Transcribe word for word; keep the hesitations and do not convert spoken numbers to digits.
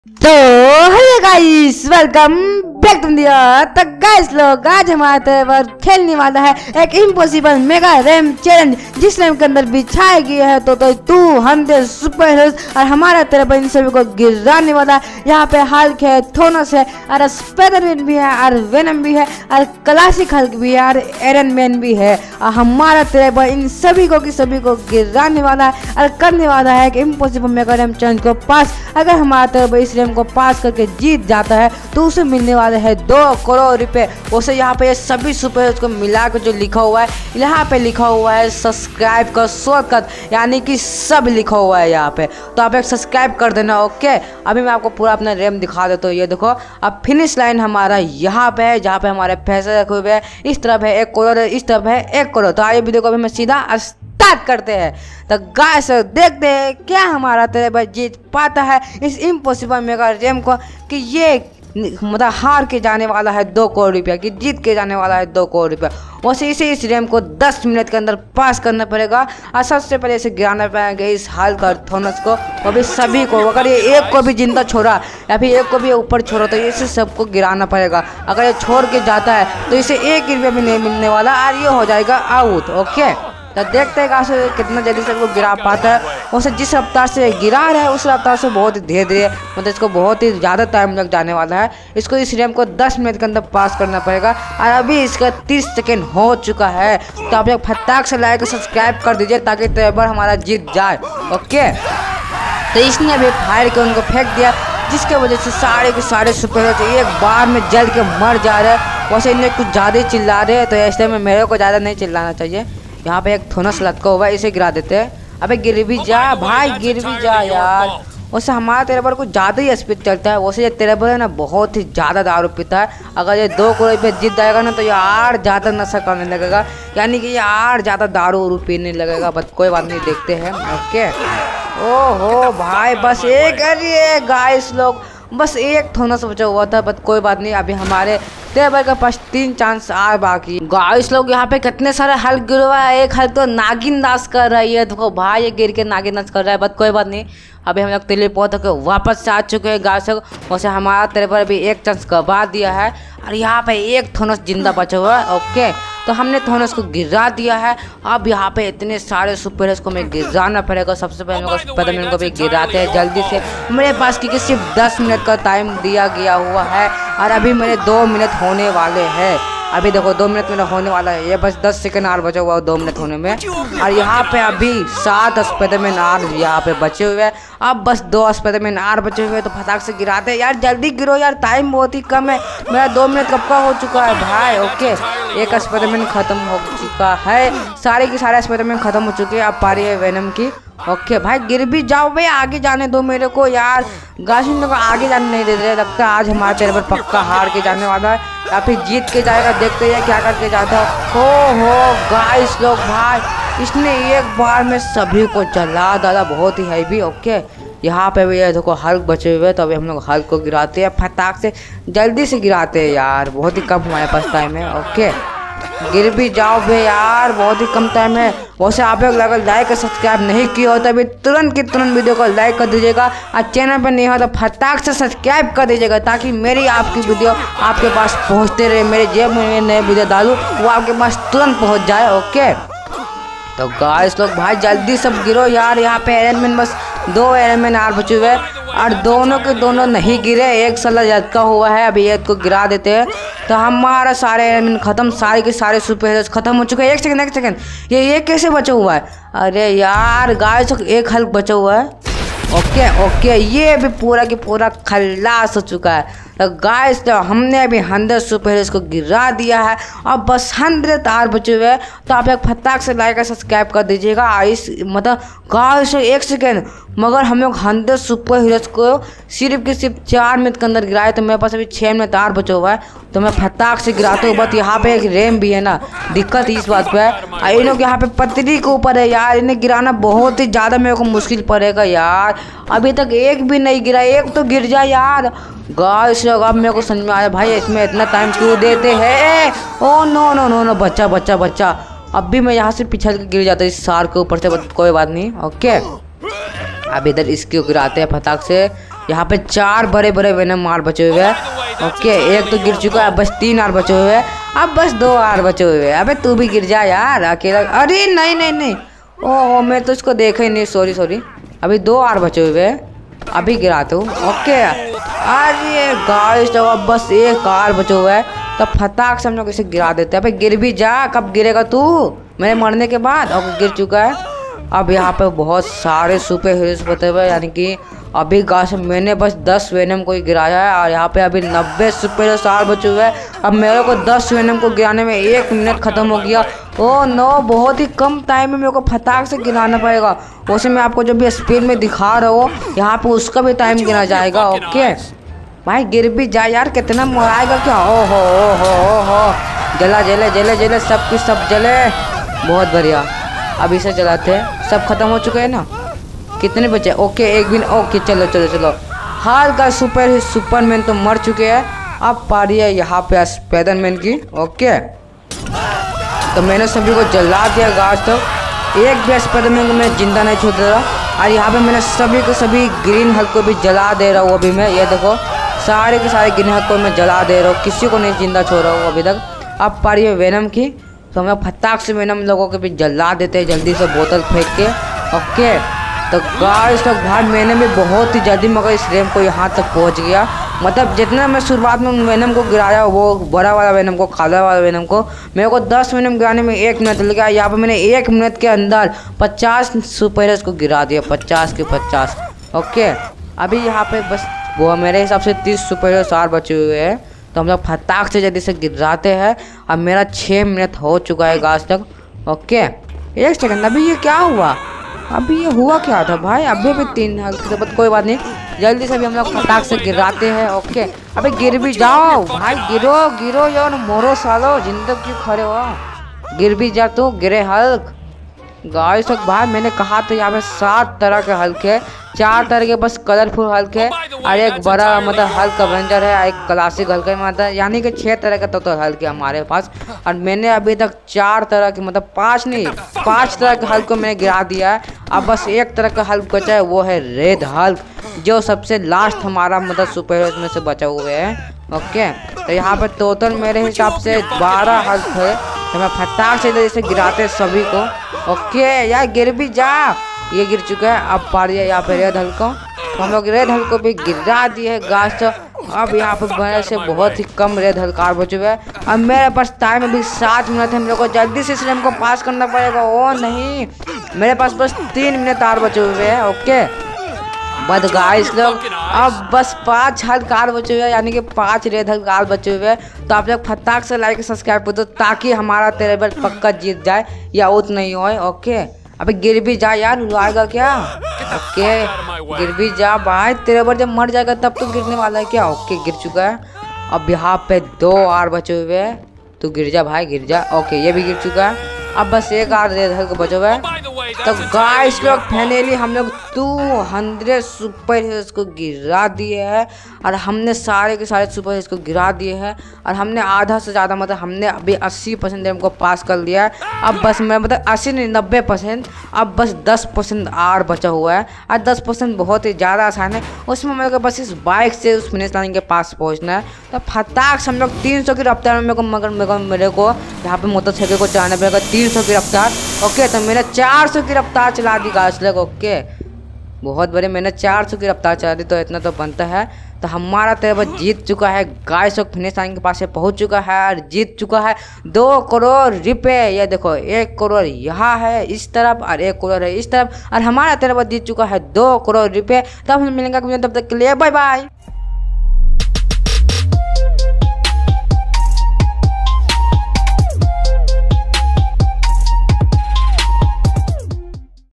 तो hello guys, welcome back to India. तो guys लोग, आज हमारे तरफ खेलने वाला है एक इम्पॉसिबल मेगा रैम चैलेंज, जिस रैम के अंदर बिछाया गया है तो तो टू हंड्रेड सुपर हीरोज और हमारा तरफ इन सभी को गिराने वाला है। यहाँ पे हल्क है, थोनस है और स्पाइडरमैन भी है और वेनम भी है और क्लासिक हल्क भी है और आयरन मैन भी है। और हमारा तरफ इन सभी को की सभी को गिराने वाला है और करने वाला है कि इम्पॉसिबल मेगा रैम चैलेंज को पास। अगर हमारा तरफ इस रैम को पास करके जीत जाता है तो उसे मिलने वाले हैं दो करोड़ रुपए। उसे यहाँ पे सभी सुपर हीरोज को मिला के जो लिखा हुआ है, यहाँ पे लिखा हुआ है सब्सक्राइब का शॉर्टकट, यानी कि सब लिखा हुआ है यहाँ पे। तो आप एक सब्सक्राइब कर देना। ओके, अभी मैं आपको पूरा अपना रैम दिखा देता हूँ। ये देखो, अब फिनिश लाइन हमारा यहाँ पे है, जहाँ पे हमारे पैसे रखे हुए हैं। इस तरफ है एक करोड़, इस तरफ है एक करोड़। तो आइए वीडियो को अभी मैं सीधा स्टार्ट करते हैं। तो गाइस देखते हैं क्या हमारा तेरे जीत पाता है इस इम्पॉसिबल मेगा रैम को, कि ये मतलब हार के जाने वाला है दो करोड़ रुपया, कि जीत के जाने वाला है दो करोड़ रुपया। वैसे इसे इस रैम को दस मिनट के अंदर पास करना पड़ेगा और सबसे पहले इसे गिराना पड़ेगा इस हल्क और थोनस को, वो भी सभी को। अगर ये एक को भी जिंदा छोड़ा या फिर एक को भी ऊपर छोड़ा तो इसे सबको गिराना पड़ेगा। अगर ये छोड़ के जाता है तो इसे एक रुपया भी नहीं मिलने वाला और ये हो जाएगा आउट। ओके, तो देखते हैं कैसे कितना जल्दी से वो गिरा पाता है। उसे जिस रफ्तार से गिरा रहा है उस रफ्तार से बहुत ही धीरे धीरे, मतलब इसको बहुत ही ज़्यादा टाइम लग जाने वाला है। इसको इस रैम को दस मिनट के अंदर पास करना पड़ेगा और अभी इसका तीस सेकेंड हो चुका है। तो आप लोग फटाक से लाइक सब्सक्राइब कर दीजिए ताकि तेबर हमारा जीत जाए। ओके, तो इसने अभी फायर के उनको फेंक दिया, जिसके वजह से सारे के सारे सुपर हीरो एक बार में जल के मर जा रहे हैं। वैसे इन्हें कुछ ज़्यादा ही चिल्ला रहे हैं, तो ऐसे में मेरे को ज़्यादा नहीं चिल्लाना चाहिए। यहाँ पे एक थोनस लटका हुआ है, इसे गिरा देते हैं। अबे गिर भी जा भाई, गिर भी जा यार। वैसे हमारा तेरे पर कुछ ज़्यादा ही स्पीड चलता है। वैसे ये तेरे पर है ना बहुत ही ज़्यादा दारू पीता है। अगर ये दो करोड़ पे जीत जाएगा ना तो ये और ज़्यादा नशा करने लगेगा, यानी कि ये और ज़्यादा दारू उरू पीने लगेगा। बट कोई बात नहीं, देखते हैं। ओके, ओहो भाई, बस एक अरे गाइस लोग, बस एक थोनस बचा हुआ था। बट कोई बात नहीं, अभी हमारे टेबल के पास तीन चांस आ बाकी। गाइस लोग, यहाँ पे कितने सारे हल्क गिर हुआ है। एक हल्क तो नागिन दास कर रही है, देखो भाई ये गिर के नागिन दास कर रहा है। बट कोई बात नहीं, अभी हम लोग टेलीपोर्ट होकर वापस से आ चुके हैं गाइस लोग। वैसे हमारा टेबल अभी एक चांस गवा दिया है और यहाँ पे एक थोनस जिंदा बचा हुआ है। ओके, तो हमने थोनस को गिरा दिया है। अब यहाँ पे इतने सारे सुपर हीरोज को हमें गिराना पड़ेगा। सबसे पहले हम लोग स्पाइडरमैन को भी गिराते हैं जल्दी से। मेरे पास क्योंकि सिर्फ दस मिनट का टाइम दिया गया हुआ है और अभी मेरे दो मिनट होने वाले हैं। अभी देखो दो मिनट मेरा होने वाला है, ये बस दस सेकंड और बचा हुआ है दो मिनट होने में। और यहाँ पे अभी सात स्पाइडरमैन आर यहाँ पे बचे हुए हैं। अब बस दो स्पाइडरमैन आर बचे हुए हैं, तो फटाक से गिराते हैं यार, जल्दी गिरो यार, टाइम बहुत ही कम है। मेरा दो मिनट कब का हो चुका है भाई। ओके, एक स्पाइडरमैन खत्म हो चुका है, सारे की सारे स्पाइडरमैन खत्म हो चुके हैं। अब पारी है वेनम की। ओके भाई, गिर भी जाओ भाई, आगे जाने दो मेरे को यार। गाइस इन लोगों को आगे जाने नहीं दे रहे। लगता है आज हमारा चेहरे पर पक्का हार के जाने वाला है या फिर जीत के जाएगा। देखते हैं क्या करके जाता है। हो हो गाइस लोग, भाई इसने एक बार में सभी को जला डाला, बहुत ही हैवी। ओके, यहाँ पे भी ये देखो हल्क बचे हुए, तो अभी हम लोग हल्क को गिराते हैं फटाक से, जल्दी से गिराते हैं यार, बहुत ही कम हमारे पास टाइम है। ओके, गिर भी जाओ भे यार, बहुत ही कम टाइम है। वैसे आप लोग अगर लाइक और सब्सक्राइब नहीं किए हो तो अभी तुरंत की तुरंत वीडियो को लाइक कर दीजिएगा और चैनल पर नहीं हो तो फटाक से सब्सक्राइब कर दीजिएगा, ताकि मेरी आपकी वीडियो आपके पास पहुंचते रहे। मेरे जेब में नए वीडियो डालूँ वो आपके पास तुरंत पहुंच जाए। ओके, तो गाइस लोग भाई जल्दी सब गिरो यार। यहाँ पे आयरन मैन बस दो आयरन मैन आर बचे हुए और दोनों के दोनों नहीं गिरे, एक सला लटका हुआ है। अभी एक को गिरा देते हैं तो हमारा सारे आयरन मैन खत्म, सारे के सारे सुपर हीरोज खत्म हो चुके हैं। एक सेकंड एक सेकंड, ये ये कैसे बचा हुआ है? अरे यार गाइस, एक हल्क बचा हुआ है। ओके ओके, ये भी पूरा की पूरा खल्लास हो चुका है। तो गाइस तो हमने अभी हंड्रेड सुपर हीरोज को गिरा दिया है, अब बस हंड्रेड आर बचे हुए हैं। तो आप एक फटाक से लाइक और सब्सक्राइब कर दीजिएगा। इस मतलब गाइस एक सेकेंड, मगर हम लोग हंड्रेड सुपर हीरोज को सिर्फ के सिर्फ चार मिनट के अंदर गिराए, तो मेरे पास अभी छः मिनट आर बचा हुआ है, तो मैं फटाक से गिराता हूँ। बट यहाँ पे एक रैम भी है ना, दिक्कत इस बात पे है। इन लोग यहाँ पे पतली के ऊपर है यार, इन्हें गिराना बहुत ही ज़्यादा मेरे को मुश्किल पड़ेगा यार। अभी तक एक भी नहीं गिरा, एक तो गिर जाए यार। गाइस अब मेरे को समझ में आया भाई, इसमें इतना टाइम क्यों देते हैं। Oh no no no no, बच्चा बच्चा बच्चा, अब भी मैं यहाँ से पिछल के गिर जाता इस सार के ऊपर से। कोई बात नहीं। ओके, अब इधर इसके गिराते हैं फटाक से। यहाँ पे चार बड़े बड़े वेनम मार बचे हुए हैं। ओके एक तो गिर चुका है, बस तीन आर बचे हुए हैं, अब बस दो आर बचे हुए हैं। अबे तू भी गिर जा यार अकेला। अरे नहीं नहीं नहीं, ओह मैं तो इसको देखा ही नहीं, सॉरी सॉरी। अभी दो आर बचे हुए हैं, अभी गिराता हूँ। ओके अरे गाइस तो अब बस एक कार बचा हुआ है, तो फटाक से हम लोग इसे गिरा देते हैं। अबे गिर भी जा, कब गिरेगा तू मेरे मरने के बाद? और गिर चुका है। अब यहाँ पे बहुत सारे सुपर हीरोज बचे हुए हैं, यानी कि अभी गाइस मैंने बस दस वेनम को ही गिराया है, और यहाँ पे अभी नब्बे सुपर हीरो सार बचे हुए हैं। अब मेरे को दस वेनम को गिराने में एक मिनट खत्म हो गया। ओह नो, बहुत ही कम टाइम में मेरे को फटाक से गिराना पड़ेगा। वैसे मैं आपको जो भी स्पीड में दिखा रहा हूँ यहाँ पे उसका भी टाइम गिना जाएगा। ओके भाई गिर भी जा यार, कितना मराएगा क्या? ओ हो ओ हो ओ हो जला जले जले जले सब कुछ सब जले, बहुत बढ़िया। अब इसे जलाते हैं, सब खत्म हो चुके हैं ना? कितने बचे? ओके एक भी। ओके चलो चलो चलो, हाल का सुपर सुपरमैन तो मर चुके हैं। अब पारी है यहाँ पे स्पाइडरमैन की। ओके तो मैंने सभी को जला दिया गाज तक, एक भी स्पाइडरमैन को मैं जिंदा नहीं छोड़ दे रहा। और यहाँ पे मैंने सभी को सभी ग्रीन हल्क को भी जला दे रहा हूँ अभी मैं। ये देखो सारे के सारे ग्रीन हल्क को मैं जला दे रहा हूँ, किसी को नहीं जिंदा छोड़ रहा हूँ अभी तक। अब पारी है वेनम की, तो हम फटाक से वेनम लोगों को भी जला देते हैं जल्दी से बोतल फेंक के। ओके तो गाइस तक भाई मैंने भी बहुत ही जल्दी मगर इस रेम को यहाँ तक पहुँच गया। मतलब जितना मैं शुरुआत में वेनम को गिराया, वो बड़ा वाला वेनम को, काला वाला वेनम को, मेरे को दस वेनम गिराने में एक मिनट लगा। यहाँ पे मैंने एक मिनट के अंदर पचास सुपर हीरोज को गिरा दिया, पचास के पचास। ओके अभी यहाँ पे बस वो मेरे हिसाब से तीस सुपर हीरो सार बचे हुए हैं, तो हम लोग फटाक से जल्दी से गिराते हैं। अब मेरा छः मिनट हो चुका है गाज तक। ओके एक सेकंड, अभी ये क्या हुआ? अभी ये हुआ क्या था भाई? अभी भी तीन हल्के, बट कोई बात नहीं, जल्दी से भी हम लोग फटाक से गिराते हैं। ओके अबे गिर भी जाओ भाई, गिरो गिरो यार, मोरो सालो, जिंदा क्यों खड़े हो? गिर भी जा तू, गिरे हल्क। गाइस तक भाई मैंने कहा था यहाँ पे सात तरह के हल्क है, चार तरह के बस कलरफुल हल्क है, और एक बड़ा मतलब हल्क अवेंजर है, एक क्लासिक हल्क है, मतलब यानी कि छह तरह का तो, तो हल्क है हमारे पास। और मैंने अभी तक चार तरह के, मतलब पांच नहीं पांच तरह के हल्क को मैंने गिरा दिया है। अब बस एक तरह का हल्क बचा है, वो है रेड हल्क, जो सबसे लास्ट हमारा मतलब सुपर हीरोज में से बचा हुए हैं। ओके तो यहाँ पर टोटल मेरे हिसाब से बारह हल्क है, तो मैं फटाक से इसे गिराते सभी को। ओके यार गिर भी जा, ये गिर चुका है। अब पारी है यहाँ पे रेड हल्क को, तो हम लोग रेड हल्क को भी गिरा दिए गाछ। अब यहाँ पे मेरे से बहुत ही कम रेड हल्क आर बचे हुए हैं। अब मेरे पास टाइम अभी सात मिनट है, मेरे को जल्दी से इसलिए हमको पास करना पड़ेगा। ओ नहीं, मेरे पास बस तीन मिनट आर बचे हुए हैं। ओके बट गाइस लोग अब बस पांच हल्क आर बचे हुए हैं, यानी कि पांच रेड हल्क आर बचे हुए हैं। तो आप लोग फटाक से लाइक सब्सक्राइब कर दो, ताकि हमारा टेरेबल पक्का जीत जाए या आउट नहीं होए। ओके अबे गिर भी जा यार, आएगा क्या? ओके गिर भी जा भाई, टेरेबल जब मर जाएगा तब तो गिरने वाला है क्या? ओके गिर चुका है। अब यहाँ पे दो आर बचे हुए हैं, तू गिर जा भाई गिर जा। ओके ये भी गिर चुका है। अब बस एक आर रेड हल्क बचा हुआ है। तो गाइस लोग फाइनली हम लोग दो सौ सुपर हीरोज को गिरा दिए हैं, और हमने सारे के सारे सुपर हीरोज को गिरा दिए हैं, और हमने आधा से ज़्यादा मतलब हमने अभी अस्सी परसेंट हमको पास कर लिया है। अब बस मैं मतलब अस्सी नहीं नब्बे परसेंट, अब बस दस परसेंट आर बचा हुआ है, और दस परसेंट बहुत ही ज़्यादा आसान है। उसमें मेरे को बस इस बाइक से उस फिनिश लाइन के पास पहुँचना है। तो फटाक से हम लोग तीन सौ की रफ्तार में मेरे को मगर मेरे को मेरे को यहाँ पे मोटरसाइकिल को चलाना पड़ेगा तीन सौ की रफ्तार। ओके तो मैंने चार सौ की रफ्तार चला दी गाइस लोग। ओके बहुत बड़े, मैंने चार सौ की रफ्तार चला दी, तो इतना तो बनता है। तो हमारा टेरेबल जीत चुका है गाइस लोग, फिनिश लाइन के पास से पहुंच चुका है और जीत चुका है दो करोड़ रुपए। ये देखो एक करोड़ यहाँ है इस तरफ और एक करोड़ है इस तरफ, और हमारा टेरेबल जीत चुका है दो करोड़ रुपए। तब हम मिलेंगे तब तक के लिए बाय बाय।